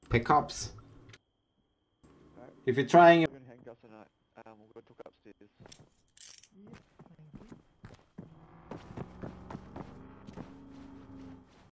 Pickups. Right. If you're trying... We're going to handcuffs tonight. We'll go talk upstairs.